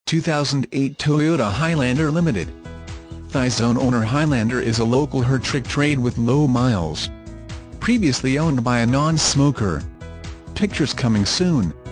2008 Toyota Highlander Limited. Thisone owner Highlander is a local Hertrich trade with low miles. Previously owned by a non-smoker. Pictures coming soon.